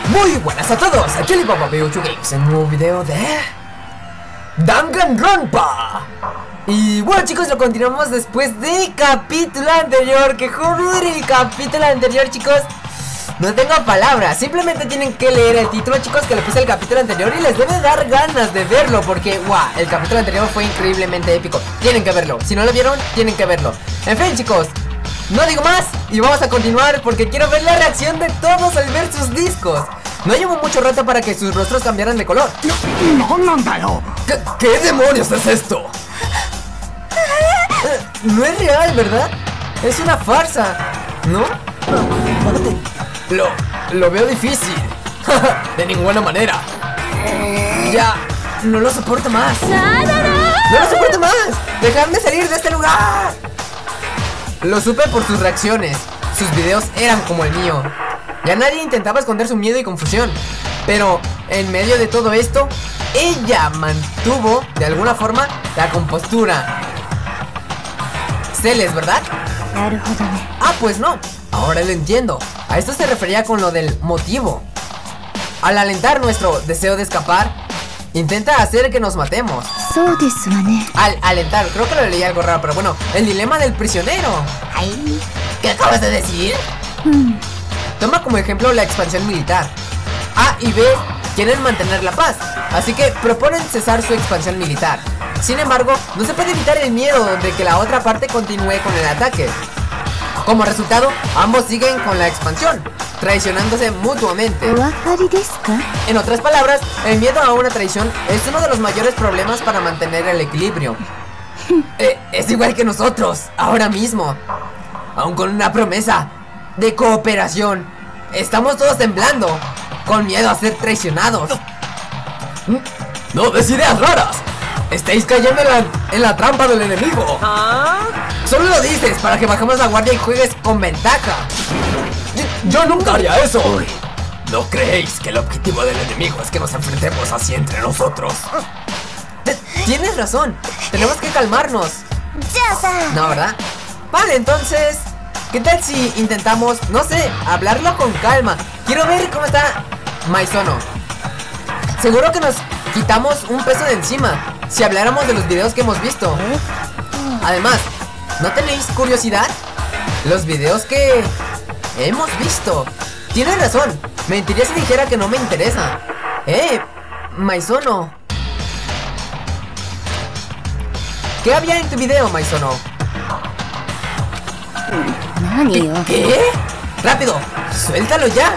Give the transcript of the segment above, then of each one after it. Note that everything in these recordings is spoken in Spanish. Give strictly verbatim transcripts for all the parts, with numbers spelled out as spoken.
Muy buenas a todos, aquí Alibaba B ocho Games en un nuevo video de Danganronpa. Y bueno chicos, lo continuamos después del capítulo anterior. Que joder, el capítulo anterior, chicos, no tengo palabras. Simplemente tienen que leer el título, chicos, que le puse el capítulo anterior, y les debe dar ganas de verlo, porque wow, el capítulo anterior fue increíblemente épico. Tienen que verlo, si no lo vieron, tienen que verlo. En fin, chicos, no digo más y vamos a continuar, porque quiero ver la reacción de todos al ver sus discos. No llevo mucho rato para que sus rostros cambiaran de color. ¿Qué, qué demonios es esto? No es real, ¿verdad? Es una farsa, ¿no? Lo, lo veo difícil. De ninguna manera. Ya, no lo soporto más. No lo soporto más. Dejadme salir de este lugar. Lo supe por sus reacciones. Sus videos eran como el mío. Ya nadie intentaba esconder su miedo y confusión. Pero en medio de todo esto, ella mantuvo de alguna forma la compostura. Celes, ¿verdad? Ah, pues no. Ahora lo entiendo. A esto se refería con lo del motivo. Al alentar nuestro deseo de escapar, intenta hacer que nos matemos. Al alentar, creo que lo leí algo raro, pero bueno, el dilema del prisionero. ¿Qué acabas de decir? Toma como ejemplo la expansión militar. A y B quieren mantener la paz, así que proponen cesar su expansión militar. Sin embargo, no se puede evitar el miedo de que la otra parte continúe con el ataque. Como resultado, ambos siguen con la expansión, traicionándose mutuamente. En otras palabras, el miedo a una traición es uno de los mayores problemas para mantener el equilibrio. eh, Es igual que nosotros, ahora mismo. Aún con una promesa de cooperación, estamos todos temblando, con miedo a ser traicionados. No des ideas raras. Estáis cayendo en la, en la trampa del enemigo. ¿Ah? Solo lo dices para que bajemos la guardia y juegues con ventaja. Yo, yo nunca haría eso. Uy, ¿no creéis que el objetivo del enemigo es que nos enfrentemos así entre nosotros? Tienes razón, tenemos que calmarnos. No, ¿verdad? Vale, entonces, ¿qué tal si intentamos, no sé, hablarlo con calma? Quiero ver cómo está Maizono. Seguro que nos quitamos un peso de encima si habláramos de los videos que hemos visto. Además, ¿no tenéis curiosidad? Los videos que hemos visto. Tienes razón, mentiría si dijera que no me interesa. Eh, Maizono, ¿qué había en tu video, Maizono? ¿Qué? ¿Qué? ¡Rápido! ¡Suéltalo ya!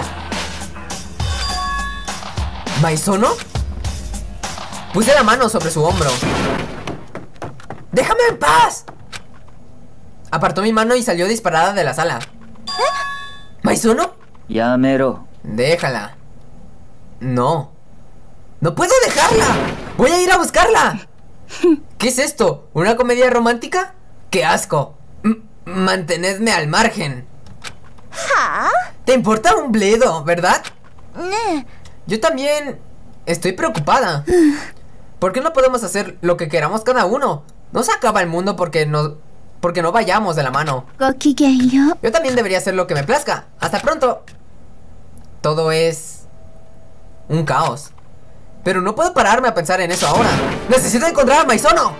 ¿Maizono? Puse la mano sobre su hombro. ¡Déjame en paz! Apartó mi mano y salió disparada de la sala. ¿Maizono? Yamero. Déjala. No. ¡No puedo dejarla! ¡Voy a ir a buscarla! ¿Qué es esto? ¿Una comedia romántica? ¡Qué asco! M- mantenedme al margen. ¿Te importa un bledo, verdad? Yo también estoy preocupada. ¿Por qué no podemos hacer lo que queramos cada uno? No se acaba el mundo porque no, porque no vayamos de la mano. Yo también debería hacer lo que me plazca. Hasta pronto. Todo es un caos. Pero no puedo pararme a pensar en eso ahora. Necesito encontrar a Maizono.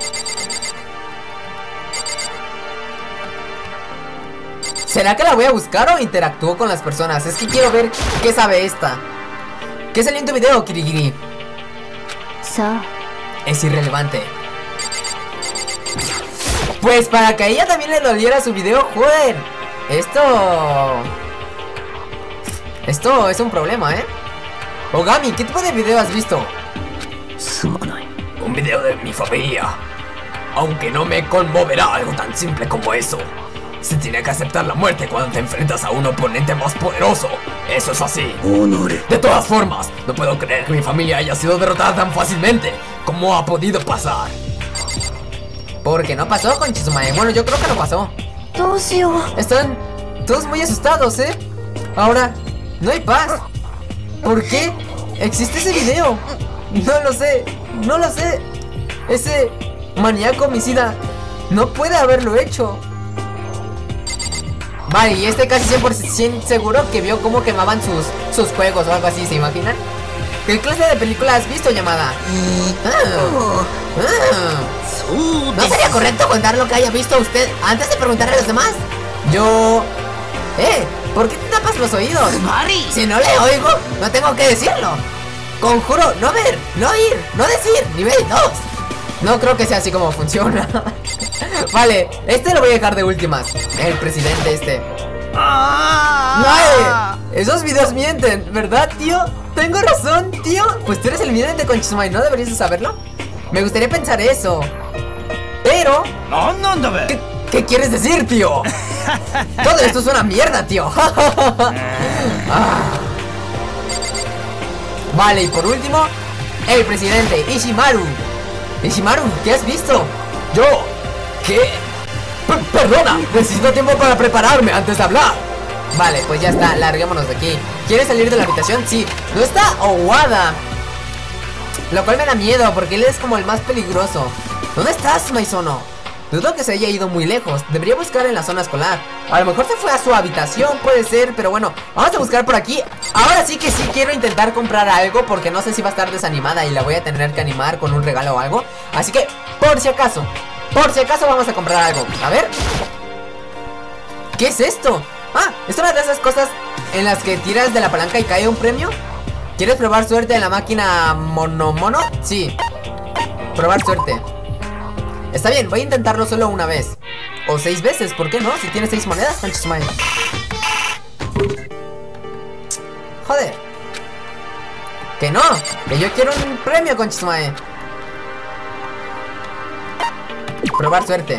¿Será que la voy a buscar o interactúo con las personas? Es que quiero ver qué sabe esta. ¿Qué salió en tu video, Kirigiri? Es irrelevante. Pues para que a ella también le doliera su video, joder. Esto... Esto es un problema, ¿eh? Ogami, ¿qué tipo de video has visto? Un video de mi familia. Aunque no me conmoverá algo tan simple como eso. Se tiene que aceptar la muerte cuando te enfrentas a un oponente más poderoso. Eso es así. De todas formas, no puedo creer que mi familia haya sido derrotada tan fácilmente. ¿Cómo ha podido pasar? Porque no pasó con Chizumae. Bueno, yo creo que no pasó. Están todos muy asustados, ¿eh? Ahora, no hay paz. ¿Por qué existe ese video? No lo sé, no lo sé. Ese maníaco homicida no puede haberlo hecho. Vale, y este casi cien por ciento seguro que vio cómo quemaban sus, sus juegos o algo así, ¿se imaginan? ¿Qué clase de película has visto, llamada? Ah, ah. ¿No sería correcto contar lo que haya visto usted antes de preguntarle a los demás? Yo... Eh, ¿por qué te tapas los oídos? Si no le oigo, no tengo que decirlo. Conjuro no ver, no oír, no decir, nivel dos. No creo que sea así como funciona. Vale, este lo voy a dejar de últimas. El presidente este. ¡No! Esos videos mienten, ¿verdad, tío? Tengo razón, tío. Pues tú eres el vidente con Chisumai, ¿no deberías de saberlo? Me gustaría pensar eso. Pero... ¿Qué, ¿Qué quieres decir, tío? Todo esto es una mierda, tío. Ah. Vale, y por último, el presidente Ishimaru. Ishimaru, ¿qué has visto? Yo... ¿Qué? P Perdona, necesito tiempo para prepararme antes de hablar. Vale, pues ya está, larguémonos de aquí. ¿Quieres salir de la habitación? Sí. No está Owada, lo cual me da miedo porque él es como el más peligroso. ¿Dónde estás, Maizono? Dudo que se haya ido muy lejos. Debería buscar en la zona escolar. A lo mejor se fue a su habitación, puede ser. Pero bueno, vamos a buscar por aquí. Ahora sí que sí quiero intentar comprar algo, porque no sé si va a estar desanimada y la voy a tener que animar con un regalo o algo. Así que, por si acaso Por si acaso vamos a comprar algo. A ver. ¿Qué es esto? Ah, es una de esas cosas en las que tiras de la palanca y cae un premio. ¿Quieres probar suerte en la máquina mono mono? Sí. Probar suerte. Está bien, voy a intentarlo solo una vez. O seis veces, ¿por qué no? Si tienes seis monedas, con Chisumai. Joder. Que no, que yo quiero un premio con Chisumai. Probar suerte.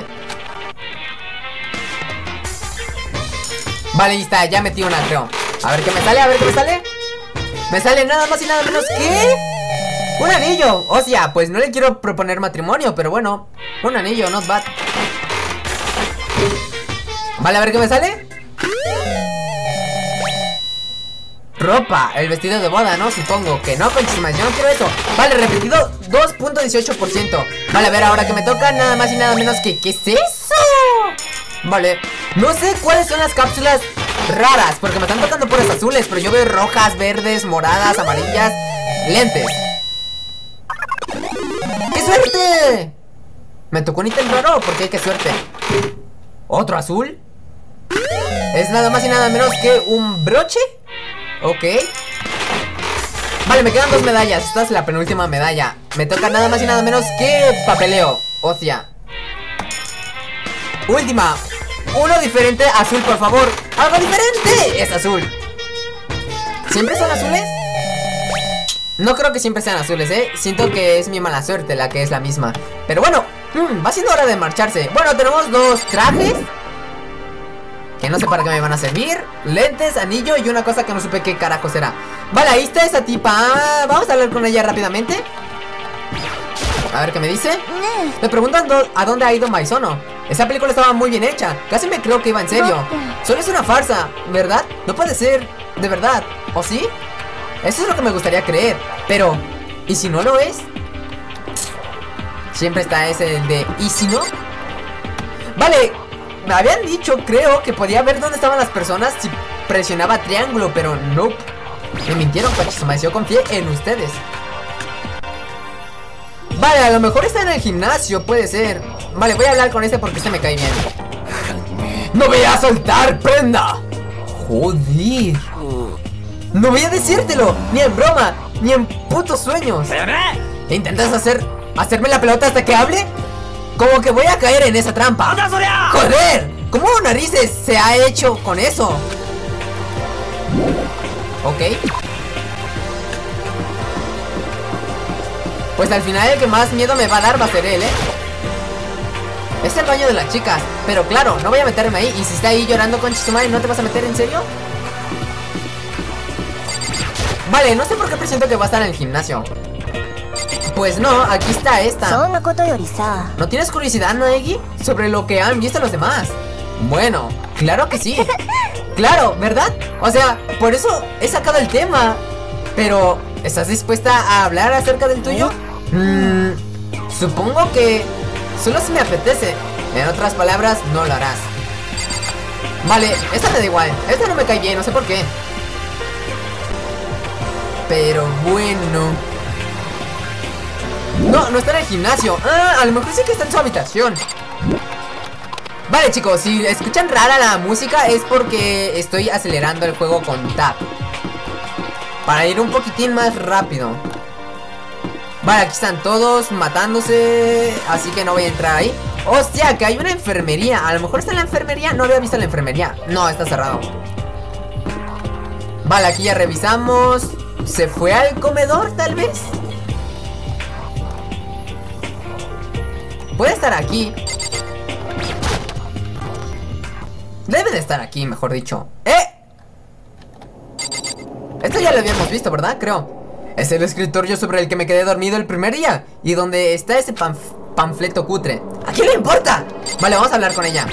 Vale, ahí está, ya metí una, creo. A ver qué me sale, a ver qué me sale. Me sale nada más y nada menos que... ¡un anillo! O sea, pues no le quiero proponer matrimonio, pero bueno, un anillo, not bad. Vale, a ver qué me sale. Ropa, el vestido de boda, ¿no? Supongo que no, con Chisumai, yo no quiero eso. Vale, repetido dos punto dieciocho por ciento. Vale, a ver, ahora que me toca nada más y nada menos que... ¿qué es eso? Vale, no sé cuáles son las cápsulas raras, porque me están tocando puras azules, pero yo veo rojas, verdes, moradas, amarillas. Lentes. ¡Qué suerte! Me tocó un ítem raro, porque qué suerte. ¿Otro azul? Es nada más y nada menos que un broche. Ok. Vale, me quedan dos medallas. Esta es la penúltima medalla. Me toca nada más y nada menos que papeleo. O sea, última. Uno diferente, azul, por favor. ¡Algo diferente! Es azul. ¿Siempre son azules? No creo que siempre sean azules, ¿eh? Siento que es mi mala suerte la que es la misma. Pero bueno, hmm, va siendo hora de marcharse. Bueno, tenemos dos trajes que no sé para qué me van a servir. Lentes, anillo y una cosa que no supe qué carajo será. Vale, ahí está esa tipa. Vamos a hablar con ella rápidamente. A ver qué me dice. Me preguntan a dónde ha ido Maizono. Esa película estaba muy bien hecha. Casi me creo que iba en serio. Solo es una farsa, ¿verdad? No puede ser de verdad, ¿o sí? Eso es lo que me gustaría creer. Pero, ¿y si no lo es? Siempre está ese de ¿y si no? Vale, me habían dicho, creo, que podía ver dónde estaban las personas si presionaba triángulo, pero no. Me mintieron, Chisumai, yo confié en ustedes. Vale, a lo mejor está en el gimnasio, puede ser. Vale, voy a hablar con este porque este me cae bien. ¡No voy a soltar, prenda! Joder. No voy a decírtelo, ni en broma, ni en putos sueños. ¿Intentas hacer, hacerme la pelota hasta que hable? Como que voy a caer en esa trampa. ¡Joder! ¿Cómo narices se ha hecho con eso? Ok. Pues al final el que más miedo me va a dar va a ser él, ¿eh? Es el baño de las chicas. Pero claro, no voy a meterme ahí. Y si está ahí llorando con Chisumai, ¿no te vas a meter en serio? Vale, no sé por qué presiento que va a estar en el gimnasio. Pues no, aquí está esta. ¿No tienes curiosidad, Naegi? Sobre lo que han visto los demás. Bueno, claro que sí. Claro, ¿verdad? O sea, por eso he sacado el tema. Pero, ¿estás dispuesta a hablar acerca del tuyo? Mm, supongo que solo si me apetece. En otras palabras, no lo harás. Vale, esta me da igual. Esta no me cae bien, no sé por qué. Pero bueno. No, no está en el gimnasio. Ah, a lo mejor sí que está en su habitación. Vale, chicos, si escuchan rara la música es porque estoy acelerando el juego con Tab para ir un poquitín más rápido. Vale, aquí están todos matándose, así que no voy a entrar ahí. Hostia, que hay una enfermería. A lo mejor está en la enfermería. No había visto la enfermería. No, está cerrado. Vale, aquí ya revisamos. ¿Se fue al comedor, tal vez? Puede estar aquí. Debe de estar aquí, mejor dicho. ¡Eh! Esto ya lo habíamos visto, ¿verdad? Creo. Es el escritorio sobre el que me quedé dormido el primer día. Y donde está ese panf panfleto cutre. ¿A quién le importa? Vale, vamos a hablar con ella.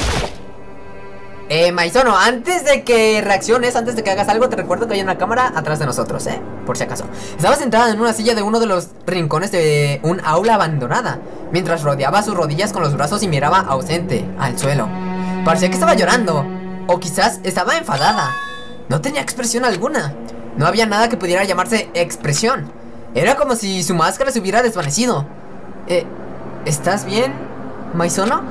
Eh, Maizono, antes de que reacciones, antes de que hagas algo, te recuerdo que hay una cámara atrás de nosotros, eh, por si acaso. Estaba sentada en una silla de uno de los rincones de un aula abandonada, mientras rodeaba sus rodillas con los brazos y miraba ausente al suelo. Parecía que estaba llorando, o quizás estaba enfadada. No tenía expresión alguna. No había nada que pudiera llamarse expresión. Era como si su máscara se hubiera desvanecido. Eh, ¿estás bien, Maizono?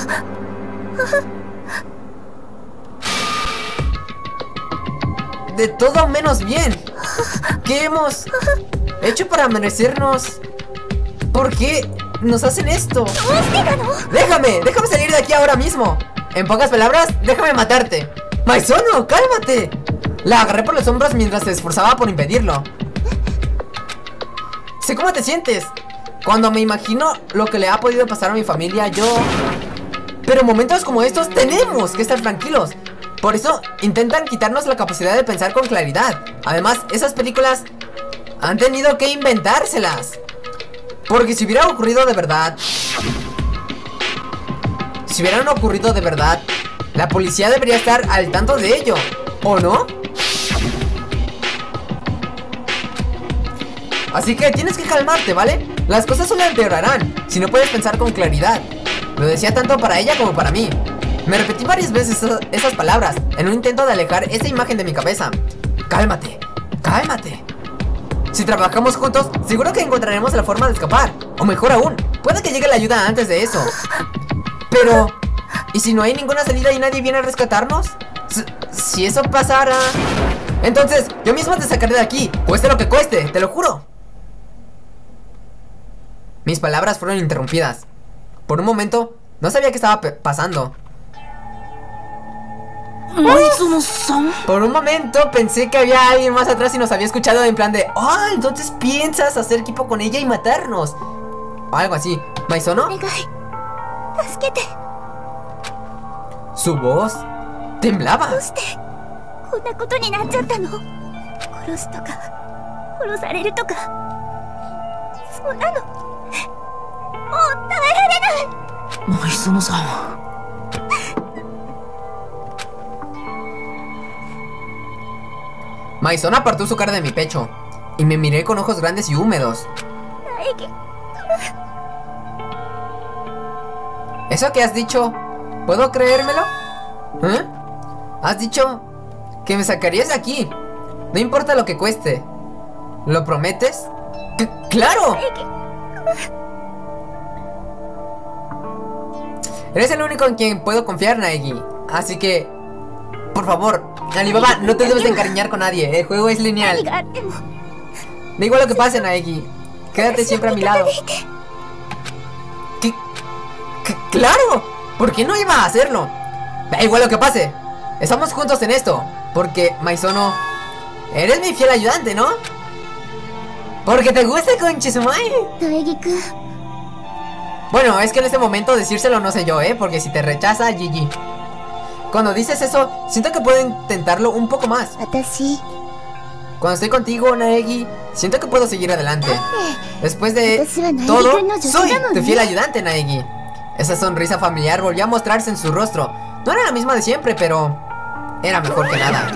De todo menos bien. ¿Qué hemos hecho para merecernos? ¿Por qué nos hacen esto? Déjame, déjame salir de aquí ahora mismo. En pocas palabras, déjame matarte. Maizono, cálmate. La agarré por los hombros mientras se esforzaba por impedirlo. Sé cómo te sientes. Cuando me imagino lo que le ha podido pasar a mi familia, yo... Pero en momentos como estos tenemos que estar tranquilos. Por eso intentan quitarnos la capacidad de pensar con claridad. Además, esas películas han tenido que inventárselas. Porque si hubiera ocurrido de verdad... Si hubieran ocurrido de verdad, la policía debería estar al tanto de ello, ¿o no? Así que tienes que calmarte, ¿vale? Las cosas solo empeorarán si no puedes pensar con claridad. Lo decía tanto para ella como para mí. Me repetí varias veces esas, esas palabras en un intento de alejar esa imagen de mi cabeza. Cálmate, cálmate. Si trabajamos juntos, seguro que encontraremos la forma de escapar. O mejor aún, puede que llegue la ayuda antes de eso. Pero, ¿y si no hay ninguna salida y nadie viene a rescatarnos? S- si eso pasara... Entonces, yo mismo te sacaré de aquí, cueste lo que cueste, te lo juro. Mis palabras fueron interrumpidas. Por un momento, no sabía qué estaba pasando. Por un momento pensé que había alguien más atrás y nos había escuchado en plan de... ¡Ah! Oh, entonces piensas hacer equipo con ella y matarnos. O algo así. ¿Maizono? Su voz temblaba. Maizono-san. Maizono apartó su cara de mi pecho y me miré con ojos grandes y húmedos. ¿Eso que has dicho? ¿Puedo creérmelo? ¿Eh? Has dicho que me sacarías de aquí. No importa lo que cueste. ¿Lo prometes? C- ¡Claro! Eres el único en quien puedo confiar, Naegi. Así que, por favor, Alibaba, no te debes de encariñar con nadie. El juego es lineal. Da igual lo que pase, Naegi. Quédate siempre a mi lado. ¿Qué? ¿Qué? ¡Claro! ¿Por qué no iba a hacerlo? Da igual lo que pase. Estamos juntos en esto. Porque, Maizono, eres mi fiel ayudante, ¿no? Porque te gusta con Chizumai. Bueno, es que en este momento decírselo no sé yo, ¿eh? Porque si te rechaza, G G. Cuando dices eso, siento que puedo intentarlo un poco más. Cuando estoy contigo, Naegi, siento que puedo seguir adelante. Después de todo, soy tu fiel ayudante, Naegi. Esa sonrisa familiar volvió a mostrarse en su rostro. No era la misma de siempre, pero era mejor que nada.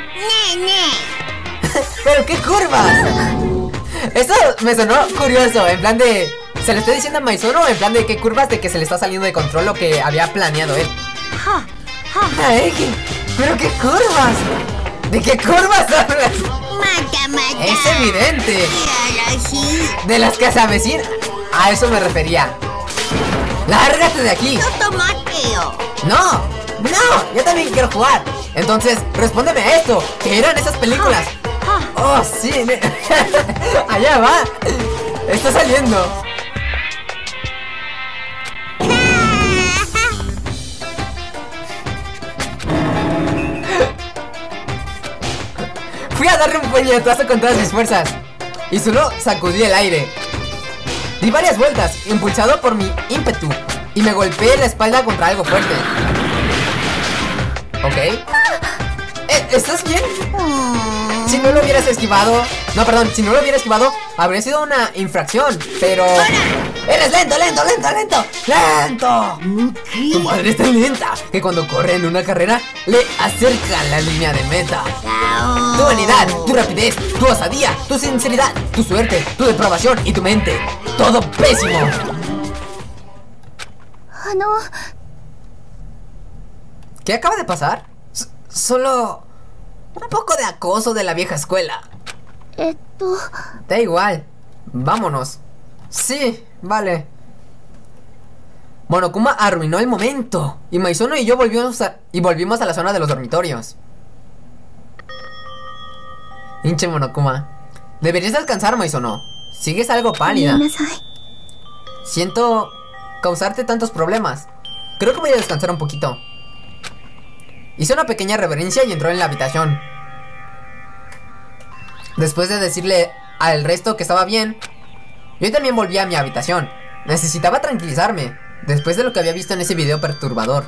¡Pero qué curvas! Esto me sonó curioso, en plan de... ¿Se le estoy diciendo a Maizono? En plan de qué curvas de que se le está saliendo de control lo que había planeado él. Ay, ¿qué? ¿Pero qué curvas? ¿De qué curvas hablas? Mata, mata. Es evidente. Míralo, sí. De las que se avecinan. A eso me refería. ¡Lárgate de aquí! No tomateo. ¡No! ¡No! Yo también quiero jugar. Entonces, respóndeme a esto. ¿Qué eran esas películas? ¡Oh, sí! ¡Allá va! ¡Está saliendo! Fui a darle un puñetazo con todas mis fuerzas y solo sacudí el aire. Di varias vueltas, impulsado por mi ímpetu, y me golpeé la espalda contra algo fuerte. ¿Ok? ¿Eh, ¿Estás bien? Si no lo hubieras esquivado... No, perdón, si no lo hubiera esquivado, habría sido una infracción, pero... ¡Eres lento, lento, lento, lento! ¡Lento! Tu madre es tan lenta que cuando corre en una carrera le acerca la línea de meta. Tu vanidad, tu rapidez, tu osadía, tu sinceridad, tu suerte, tu depravación y tu mente. Todo pésimo. ¿Qué acaba de pasar? S- solo un poco de acoso de la vieja escuela. Da igual. Vámonos. Sí, vale. Monokuma arruinó el momento y Maizono y yo volvimos a, y volvimos a la zona de los dormitorios. Hinche Monokuma. Deberías alcanzar, Maizono. Sigues algo pálida. Siento causarte tantos problemas. Creo que voy a descansar un poquito. Hizo una pequeña reverencia y entró en la habitación. Después de decirle al resto que estaba bien, yo también volví a mi habitación. Necesitaba tranquilizarme después de lo que había visto en ese video perturbador.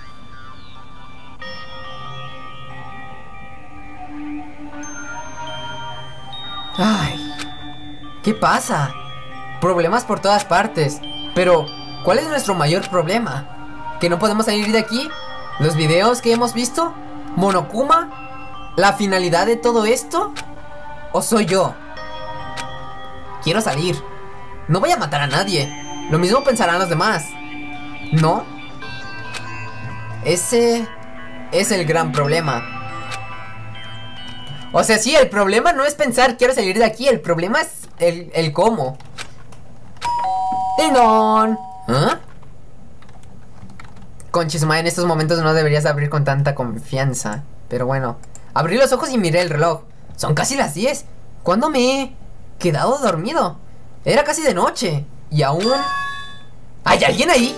Ay, ¿qué pasa? Problemas por todas partes. Pero, ¿cuál es nuestro mayor problema? ¿Que no podemos salir de aquí? ¿Los videos que hemos visto? ¿Monokuma? ¿La finalidad de todo esto? ¿O soy yo? Quiero salir. No voy a matar a nadie. Lo mismo pensarán los demás. ¿No? Ese es el gran problema. O sea, sí, el problema no es pensar quiero salir de aquí. El problema es el, el cómo. ¡Ding-dong! ¿Ah? Conchisma, en estos momentos no deberías abrir con tanta confianza. Pero bueno. Abrí los ojos y miré el reloj. Son casi las diez. ¿Cuándo me he quedado dormido? Era casi de noche. Y aún... ¿Hay alguien ahí?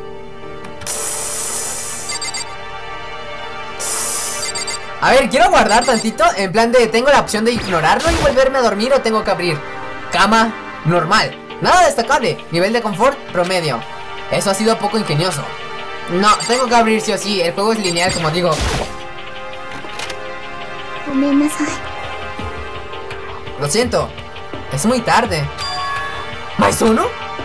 A ver, quiero guardar tantito. En plan de, ¿tengo la opción de ignorarlo y volverme a dormir o tengo que abrir? Cama, normal. Nada destacable. Nivel de confort, promedio. Eso ha sido poco ingenioso. No, tengo que abrir sí o sí. El juego es lineal, como digo. Lo siento. Es muy tarde. ¿Maizono?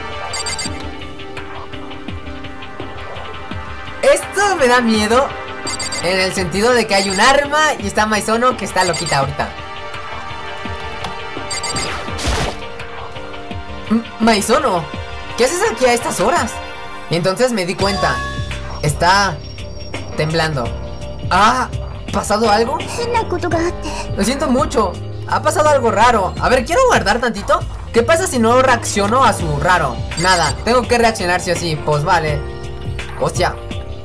Esto me da miedo. En el sentido de que hay un arma y está Maizono que está loquita ahorita. M Maizono, ¿qué haces aquí a estas horas? Y entonces me di cuenta. Está temblando. ¿Ha pasado algo? Lo siento mucho. Ha pasado algo raro. A ver, quiero guardar tantito. ¿Qué pasa si no reacciono a su raro? Nada, tengo que reaccionar sí o sí. Pues vale. Hostia.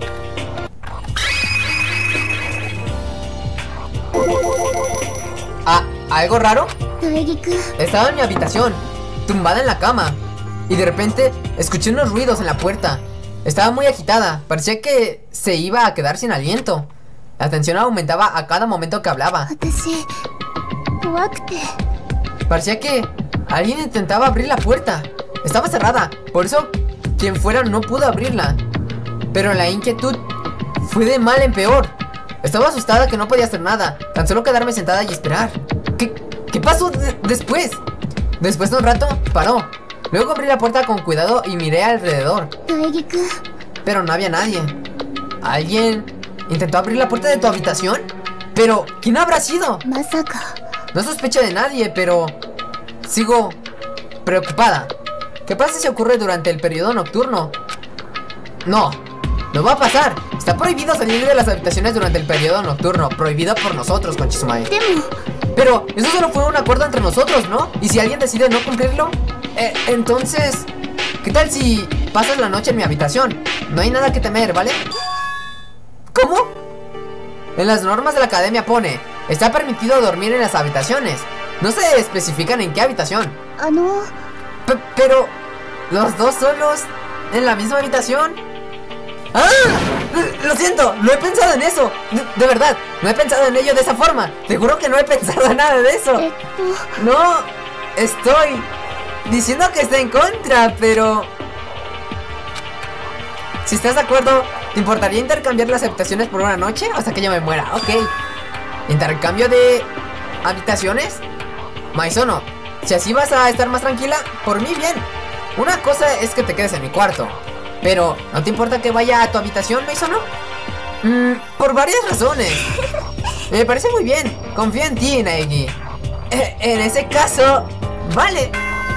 Ah, ¿algo raro? Estaba en mi habitación, tumbada en la cama, y de repente escuché unos ruidos en la puerta. Estaba muy agitada, parecía que se iba a quedar sin aliento. La tensión aumentaba a cada momento que hablaba. Parecía que alguien intentaba abrir la puerta. Estaba cerrada, por eso quien fuera no pudo abrirla. Pero la inquietud fue de mal en peor. Estaba asustada que no podía hacer nada, tan solo quedarme sentada y esperar. ¿Qué, qué pasó de después? Después de un rato, paró. Luego abrí la puerta con cuidado y miré alrededor. Pero no había nadie. ¿Alguien intentó abrir la puerta de tu habitación? Pero, ¿quién habrá sido? No sospecho de nadie, pero sigo preocupada. ¿Qué pasa si ocurre durante el periodo nocturno? No, No va a pasar. Está prohibido salir de las habitaciones durante el periodo nocturno. Prohibido por nosotros, Conchisumai. Pero eso solo fue un acuerdo entre nosotros, ¿no? Y si alguien decide no cumplirlo, eh, entonces, ¿qué tal si pasas la noche en mi habitación? No hay nada que temer, ¿vale? ¿Cómo? En las normas de la academia pone: está permitido dormir en las habitaciones. No se especifican en qué habitación. Ah, no. P pero, ¿los dos solos en la misma habitación? ¡Ah! Lo siento, no he pensado en eso. De, de verdad, no he pensado en ello de esa forma. Te juro que no he pensado en nada de eso. No, estoy diciendo que está en contra, pero... Si estás de acuerdo, ¿te importaría intercambiar las habitaciones por una noche hasta que yo me muera? Ok. ¿Intercambio de habitaciones? Maizono, si así vas a estar más tranquila, por mí bien. Una cosa es que te quedes en mi cuarto, pero ¿no te importa que vaya a tu habitación, Maizono? Mm, por varias razones. Me parece muy bien. Confío en ti, Naegi. Eh, en ese caso, vale.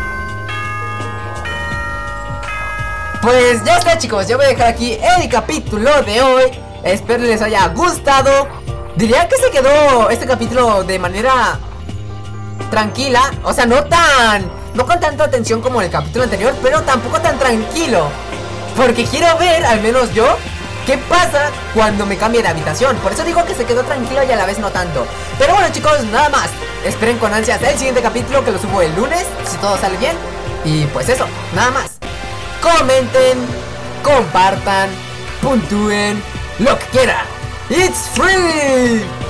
Pues ya está, chicos. Yo voy a dejar aquí el capítulo de hoy. Espero les haya gustado. Diría que se quedó este capítulo de manera tranquila. O sea, no tan... no con tanta tensión como el capítulo anterior, pero tampoco tan tranquilo. Porque quiero ver, al menos yo, qué pasa cuando me cambie de habitación. Por eso digo que se quedó tranquilo y a la vez no tanto. Pero bueno, chicos, nada más. Esperen con ansias el siguiente capítulo, que lo subo el lunes, si todo sale bien. Y pues eso, nada más. Comenten, compartan, puntúen, lo que quieran. It's free.